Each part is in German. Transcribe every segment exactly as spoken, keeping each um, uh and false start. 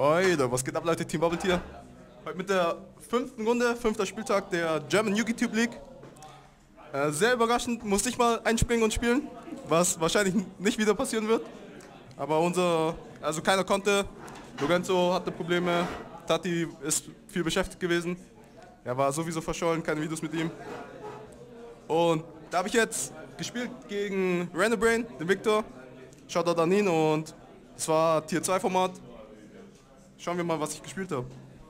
Leute, was geht ab, Leute? Team Bubble Tier. Heute mit der fünften Runde, fünfter Spieltag der German Yu-Gi-Oh! League. Äh, sehr überraschend, musste ich mal einspringen und spielen, was wahrscheinlich nicht wieder passieren wird. Aber unser, also keiner konnte. Lorenzo hatte Probleme, Tati ist viel beschäftigt gewesen. Er war sowieso verschollen, keine Videos mit ihm. Und da habe ich jetzt gespielt gegen Randobrain, den Victor. Shoutout an ihn und es war Tier zwei Format. Schauen wir mal, was ich gespielt habe.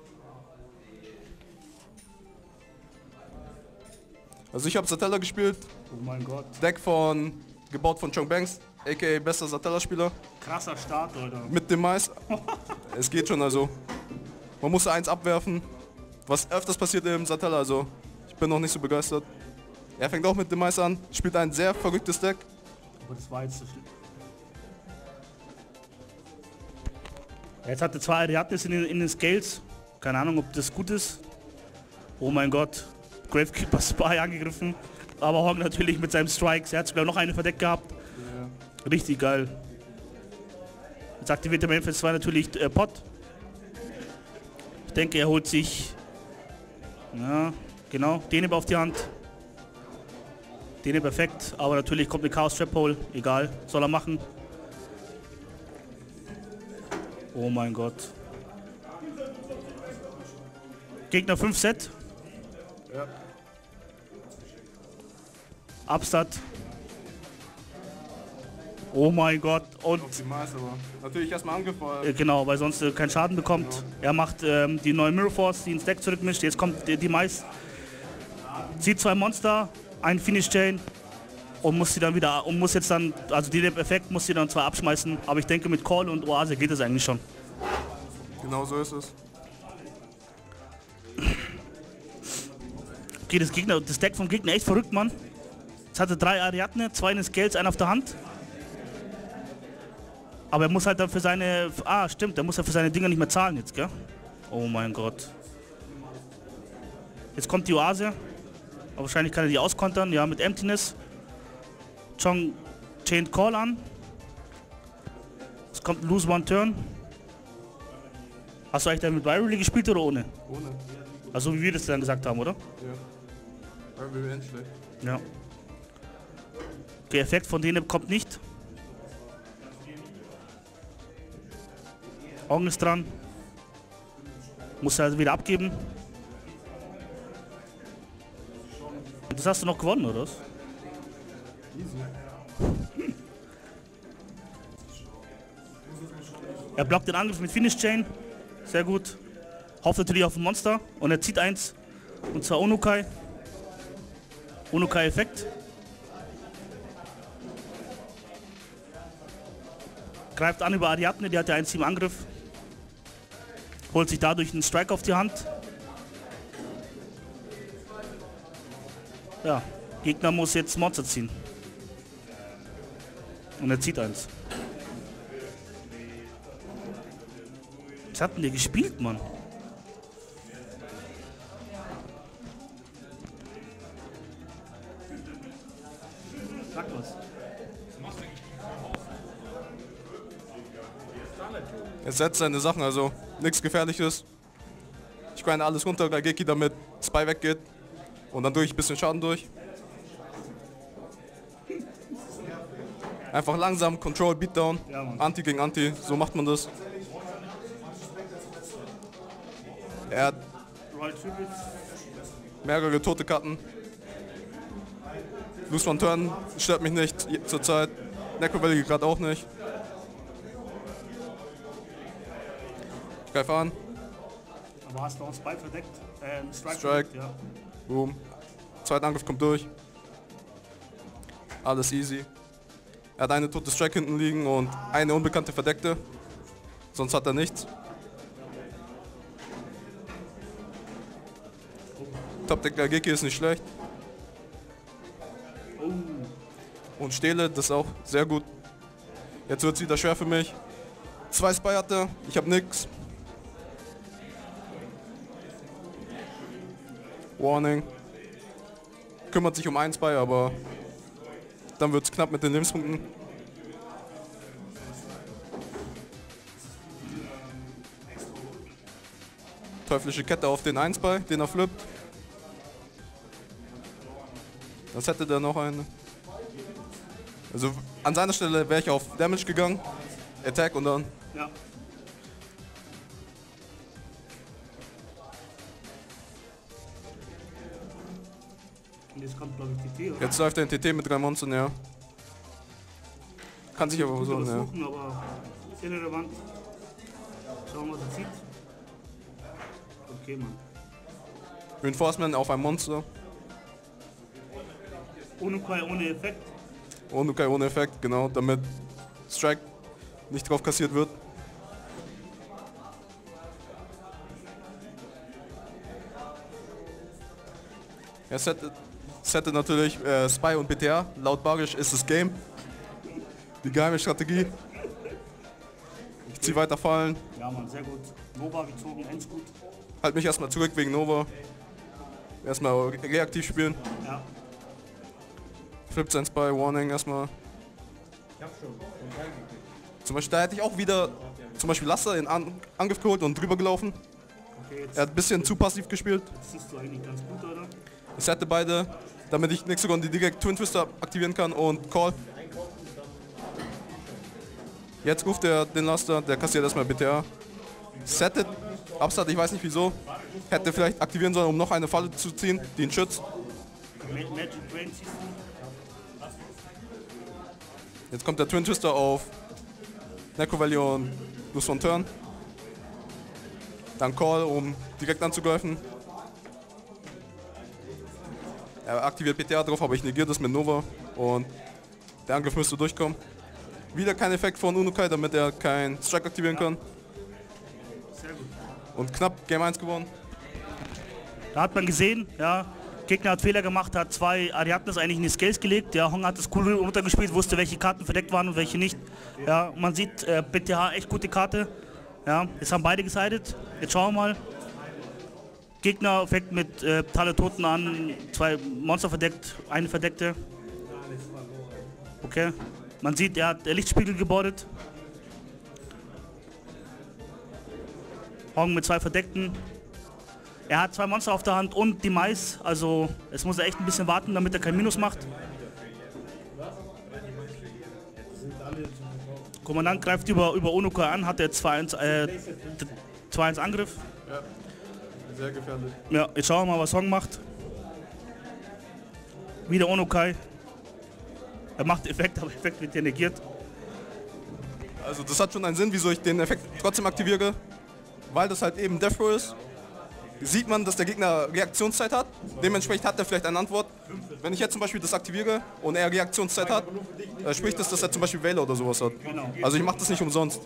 Also ich habe Satella gespielt. Oh mein Gott. Deck von, gebaut von Chong Banks, aka bester Satella-Spieler. Krasser Start, Alter. Mit dem Mais. Es geht schon, also. Man musste eins abwerfen, was öfters passiert im Satella, also ich bin noch nicht so begeistert. Er fängt auch mit dem Mais an, spielt ein sehr verrücktes Deck. Aber das war jetzt das. Jetzt hatte zwei Ariadnes in den, in den Scales. Keine Ahnung, ob das gut ist. Oh mein Gott. Gravekeeper Spy angegriffen. Aber Hong natürlich mit seinem Strikes. Er hat sogar noch eine verdeckt gehabt. Ja. Richtig geil. Jetzt aktiviert der Manfred zwei natürlich äh, Pot. Ich denke, er holt sich. Ja, genau. Den auf die Hand. Den perfekt. Aber natürlich kommt eine Chaos Trap Hole. Egal. Soll er machen. Oh mein Gott. Gegner fünf Set. Ja. Upstart. Oh mein Gott. Und Optimal, aber natürlich erstmal Angriff, weil äh, genau, weil sonst äh, keinen Schaden bekommt. Genau. Er macht ähm, die neue Mirror Force, die ins Deck zurückmischt. Jetzt kommt die, die Mais. Zieht zwei Monster, ein Finish Chain und muss sie dann wieder und muss jetzt dann, also die Effekt muss sie dann zwar abschmeißen, aber ich denke mit Call und Oase geht es eigentlich schon. Genau so ist es. Okay, das, Gegner, das Deck vom Gegner echt verrückt, Mann. Jetzt hatte drei Ariadne, zwei in den Scales, einen auf der Hand. Aber er muss halt dann für seine... Ah, stimmt, er muss ja für seine Dinger nicht mehr zahlen jetzt, gell? Oh mein Gott. Jetzt kommt die Oase. Aber wahrscheinlich kann er die auskontern, ja, mit Emptiness. Chong chained Call an. Es kommt ein Lose One Turn. Hast du eigentlich dann mit Virally gespielt oder ohne? Ohne. Also wie wir das dann gesagt haben, oder? Ja. Weil wir endlich schlecht. Ja. Der Effekt von denen kommt nicht. Augen ist dran. Muss er also wieder abgeben. Das hast du noch gewonnen, oder was? Easy. Er blockt den Angriff mit Finish Chain. Sehr gut. Hofft natürlich auf ein Monster. Und er zieht eins. Und zwar Onukai. Onukai-Effekt. Greift an über Ariadne, die hat ja eins im Angriff. Holt sich dadurch einen Strike auf die Hand. Ja, Gegner muss jetzt Monster ziehen. Und er zieht eins. Was hat denn der gespielt, Mann? Sag was. Er setzt seine Sachen, also nichts Gefährliches. Ich grinde alles runter, Raigeki, damit Spy weggeht. Und dann durch ein bisschen Schaden durch. Einfach langsam, Control, Beatdown, Ja, Anti gegen Anti, so macht man das. Er hat mehrere tote Karten. Lose One Turn stört mich nicht zurzeit. Necro Valley gerade auch nicht. Ich greife an. Aber hast du auch Spike verdeckt? Äh, Strike. Strike. Verdeckt, ja. Boom. Zweiter Angriff kommt durch. Alles easy. Er hat eine tote Strike hinten liegen und eine unbekannte Verdeckte. Sonst hat er nichts. Top Deck Raigeki ist nicht schlecht. Und Stele, das ist auch sehr gut. Jetzt wird es wieder schwer für mich. Zwei Spy hatte, ich habe nix. Warning. Kümmert sich um ein Spy, aber dann wird es knapp mit den Lebenspunkten. teuflische Kette auf den eins bei, den er flippt. Das hätte der noch eine. Also an seiner Stelle wäre ich auf Damage gegangen, Attack und dann. Ja. Und jetzt kommt, glaube ich, T T, oder? Jetzt läuft der in T T mit drei Monstern, ja. Kann sich aber so, ja. Suchen, aber ist irrelevant. Schauen wir, was er zieht. Okay, Mann. Reinforcement auf ein Monster. Ohne Kai, ohne Effekt. Ohne Kai, ohne Effekt, genau, damit Strike nicht drauf kassiert wird. Er settet, settet natürlich äh, Spy und B T A. Laut Barisch ist das Game. Die geheime Strategie. Ich zieh weiter fallen. Ja, Mann, sehr gut. Nova gezogen, eins gut. Halt mich erstmal zurück wegen Nova. Erstmal reaktiv spielen. Ja. Flip sein Spy, Warning erstmal. Ich hab schon. Zum Beispiel, da hätte ich auch wieder zum Beispiel Laster in An Angriff geholt und drüber gelaufen. Okay, jetzt, Er hat ein bisschen zu passiv gespielt. jetzt siehst du eigentlich ganz gut, oder? Ich hätte beide, damit ich nächste Runde direkt Twin Twister aktivieren kann und Call. Jetzt ruft er den Laster, der kassiert erstmal B T A. Settet, Upstart, ich weiß nicht wieso. Hätte vielleicht aktivieren sollen, um noch eine Falle zu ziehen, die ihn schützt. Magic Brain siehst du. Jetzt kommt der Twin Twister auf Necro Valley und Lose von Turn. Dann Call, um direkt anzugreifen. Er aktiviert P T A drauf, aber ich negiere das mit Nova und der Angriff müsste durchkommen. Wieder kein Effekt von Unukai, damit er kein Strike aktivieren kann. Sehr gut. Und knapp Game eins gewonnen. Da hat man gesehen, ja, Gegner hat Fehler gemacht, hat zwei Ariadnes eigentlich in die Scales gelegt. Der Hong hat das cool runtergespielt, wusste, welche Karten verdeckt waren und welche nicht. Ja, man sieht, äh, B T H, echt gute Karte. Ja, jetzt haben beide gesided. Jetzt schauen wir mal. Gegner fängt mit äh, Tal der Toten an, zwei Monster verdeckt, eine verdeckte. Okay. Man sieht, er hat der Lichtspiegel gebordet. Hong mit zwei verdeckten. Er hat zwei Monster auf der Hand und die Mais, also es muss er echt ein bisschen warten, damit er kein Minus macht. Kommandant greift über, über Onukai an, hat er zwei eins äh, Angriff. Ja, sehr gefährlich. Ja, jetzt schauen wir mal, was Hong macht. Wieder Onukai. Er macht Effekt, aber Effekt wird hier negiert. Also das hat schon einen Sinn, wieso ich den Effekt trotzdem aktiviere. Weil das halt eben Death Row ist. Sieht man, dass der Gegner Reaktionszeit hat. Dementsprechend hat er vielleicht eine Antwort. Wenn ich jetzt zum Beispiel das aktiviere und er Reaktionszeit hat, äh, spricht das, dass er zum Beispiel Wähler oder sowas hat. Genau. Also ich mache das nicht umsonst.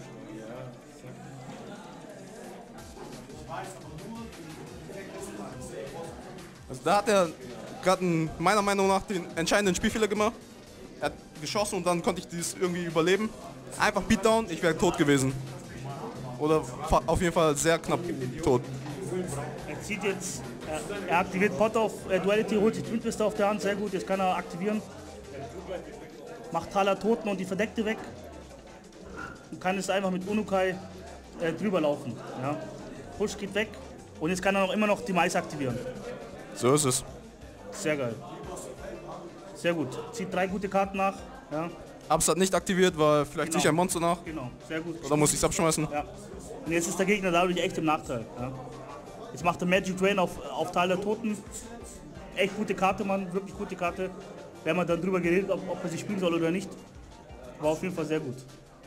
Also da hat er gerade meiner Meinung nach den entscheidenden Spielfehler gemacht. Er hat geschossen und dann konnte ich dieses irgendwie überleben. Einfach Beatdown, ich wäre tot gewesen. Oder auf jeden Fall sehr knapp tot. Er zieht jetzt, er, er aktiviert Pot auf äh, Duality, holt sich Twin Twister auf der Hand, sehr gut, jetzt kann er aktivieren. Macht Taler Toten und die Verdeckte weg. Und kann es einfach mit Unukai äh, drüber laufen. Ja. Push geht weg und jetzt kann er noch immer noch die Mais aktivieren. So ist es. Sehr geil. Sehr gut. Zieht drei gute Karten nach. Ja. Upstart nicht aktiviert, weil vielleicht Genau. sich ein Monster nach. Genau, sehr gut. Oder muss ich es abschmeißen? Ja. Und jetzt ist der Gegner dadurch echt im Nachteil. Ja. Jetzt macht er Magic Drain auf, auf Tal der Toten. Echt gute Karte, Mann, wirklich gute Karte. Wir haben dann drüber geredet, ob, ob er sie spielen soll oder nicht. War auf jeden Fall sehr gut.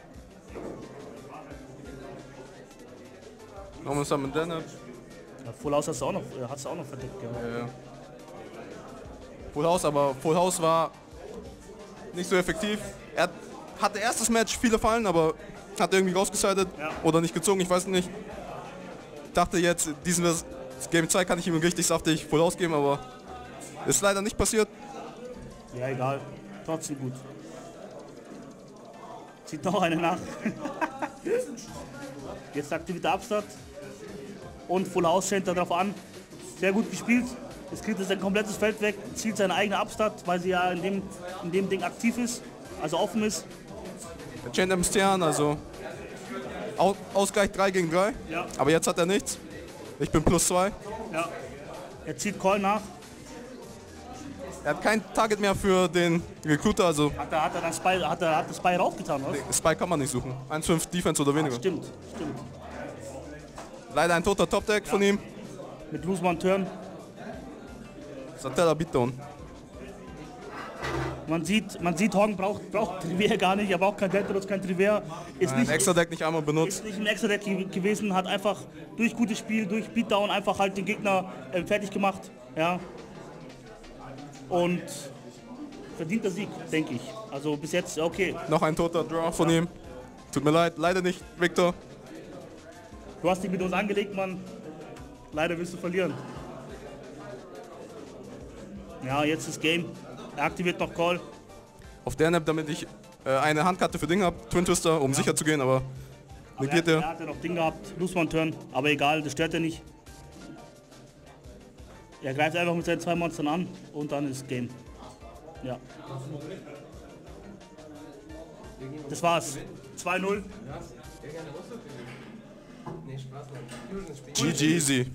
Nochmal zusammen mit Denne. Ja, Full House hast du auch noch, äh, hast du auch noch verdeckt. Ja. Ja, ja. Full House, aber Full House war nicht so effektiv. Er hatte erstes Match viele Fallen, aber hat irgendwie rausgesidet Ja. oder nicht gezogen, ich weiß nicht. Dachte jetzt, diesen Game zwei kann ich ihm richtig saftig Full House geben, aber ist leider nicht passiert. Ja, egal. Trotzdem gut. Zieht noch eine nach. Jetzt aktiviert der Upstart. Und Full House scheint darauf an. Sehr gut gespielt. Jetzt kriegt er sein komplettes Feld weg, zielt seine eigene Upstart, weil sie ja in dem, in dem Ding aktiv ist, also offen ist. Der Chain M Stern, also Au- Ausgleich drei gegen drei. Ja. Aber jetzt hat er nichts. Ich bin plus zwei. Ja. Er zieht Call nach. Er hat kein Target mehr für den Recruiter, also Hat er, hat er, dann Spy, hat er hat das Spy rausgetan, oder? Spy kann man nicht suchen. eins fünf Defense oder weniger. Stimmt, stimmt. Leider ein toter Top-Deck von ihm. Mit Lose One Turn. Satella Beatdown. Man sieht, man sieht, Hong braucht, braucht Trivier gar nicht, er braucht kein Deltarus, kein Trivier. Ist Ein nicht, extra Deck nicht einmal benutzt. ist nicht ein extra Deck ge- gewesen, hat einfach durch gutes Spiel, durch Beatdown einfach halt den Gegner äh, fertig gemacht. Ja. Und verdienter Sieg, denke ich. Also bis jetzt, okay. Noch ein toter Draw von ihm. Tut mir leid, leider nicht, Victor. Du hast dich mit uns angelegt, Mann. Leider wirst du verlieren. Ja, jetzt ist Game. Er aktiviert noch Call. Auf der Nap, damit ich äh, eine Handkarte für Ding habe, Twin Twister, um sicher zu gehen, aber Aber negiert er, er. er hat ja noch Ding gehabt, Lose One Turn. Aber egal, das stört er nicht. Er greift einfach mit seinen zwei Monstern an und dann ist Game. Ja. Das war's. zwei null. G G easy.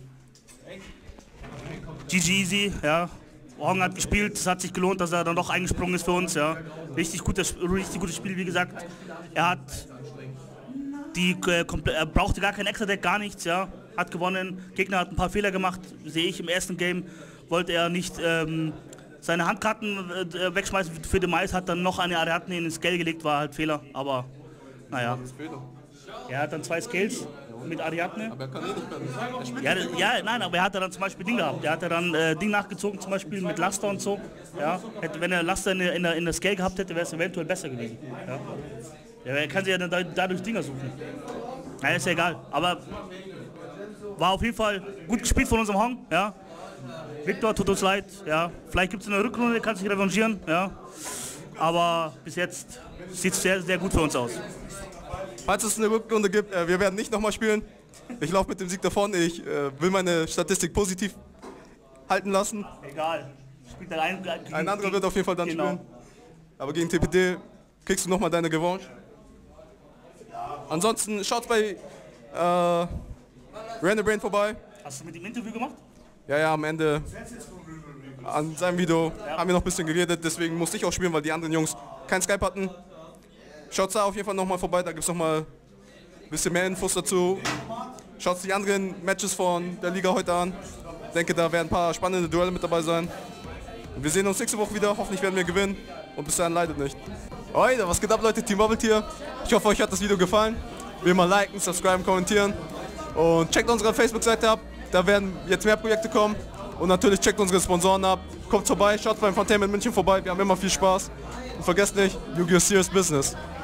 G G easy, ja. Hong hat gespielt, es hat sich gelohnt, dass er dann doch eingesprungen ist für uns, ja. Richtig gutes, richtig gutes Spiel, wie gesagt. Er hat die, äh, komple- er brauchte gar kein Extra-Deck, gar nichts, ja. Hat gewonnen, Gegner hat ein paar Fehler gemacht, sehe ich im ersten Game. Wollte er nicht ähm, seine Handkarten äh, wegschmeißen für den Mais, hat dann noch eine Ariadne in den Scale gelegt, war halt Fehler, aber naja. Er hat dann zwei Scales mit Ariadne. Aber er kann eh nicht mehr. Er spielt Ja, das- ja, nein, aber er hat dann zum Beispiel Ding gehabt. Er hat dann äh, Ding nachgezogen, zum Beispiel mit Laster und so. Ja, hätte, wenn er Laster in der, in der, in der Scale gehabt hätte, wäre es eventuell besser gewesen. Ja. Ja, er kann sich ja dann da- dadurch Dinger suchen. Ja, ist ja egal. Aber war auf jeden Fall gut gespielt von unserem Hong. Ja. Victor, tut uns leid. Ja. Vielleicht gibt es eine Rückrunde, kann sich revanchieren. Ja. Aber bis jetzt sieht es sehr, sehr gut für uns aus. Falls es eine Rückrunde gibt, äh, wir werden nicht nochmal spielen. Ich laufe mit dem Sieg davon. Ich äh, will meine Statistik positiv halten lassen. Egal. Spielt dann ein, gegen, Ein anderer wird auf jeden Fall dann genau. spielen. Aber gegen T P D kriegst du nochmal deine Revanche. Ansonsten schaut bei äh, Random Brain vorbei. Hast du mit ihm Interview gemacht? Ja, ja, am Ende an seinem Video haben wir noch ein bisschen geredet. Deswegen musste ich auch spielen, weil die anderen Jungs kein Skype hatten. Schaut da auf jeden Fall nochmal vorbei, da gibt es nochmal ein bisschen mehr Infos dazu. Schaut die anderen Matches von der Liga heute an. Ich denke, da werden ein paar spannende Duelle mit dabei sein. Und wir sehen uns nächste Woche wieder, hoffentlich werden wir gewinnen und bis dahin leidet nicht. Alright, was geht ab, Leute, Team Bubble hier. Ich hoffe, euch hat das Video gefallen. Wie immer liken, subscriben, kommentieren und checkt unsere Facebook-Seite ab, da werden jetzt mehr Projekte kommen. Und natürlich checkt unsere Sponsoren ab, kommt vorbei, schaut beim Fontainebleau München vorbei, wir haben immer viel Spaß. Und vergesst nicht, Yu-Gi-Oh! Serious Business.